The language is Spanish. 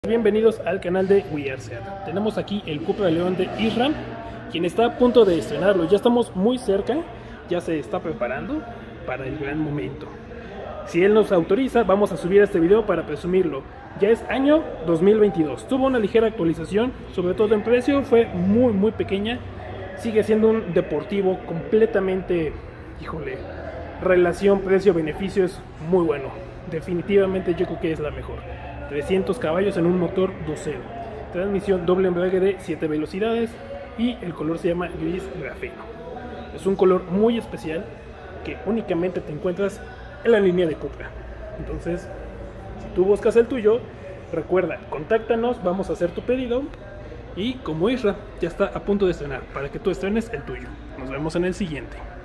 Bienvenidos al canal de We Are Seat. Tenemos aquí el Cupra León de Isra, quien está a punto de estrenarlo. Ya estamos muy cerca, ya se está preparando para el gran momento. Si él nos autoriza, vamos a subir este video para presumirlo. Ya es año 2022. Tuvo una ligera actualización, sobre todo en precio, fue muy pequeña. Sigue siendo un deportivo completamente, híjole, relación precio-beneficio es muy bueno. Definitivamente yo creo que es la mejor. 300 caballos en un motor 2.0, transmisión doble embrague de 7 velocidades y el color se llama gris grafeno. Es un color muy especial que únicamente te encuentras en la línea de Cupra. Entonces, si tú buscas el tuyo, recuerda, contáctanos, vamos a hacer tu pedido. Y como Isra ya está a punto de estrenar, para que tú estrenes el tuyo. Nos vemos en el siguiente.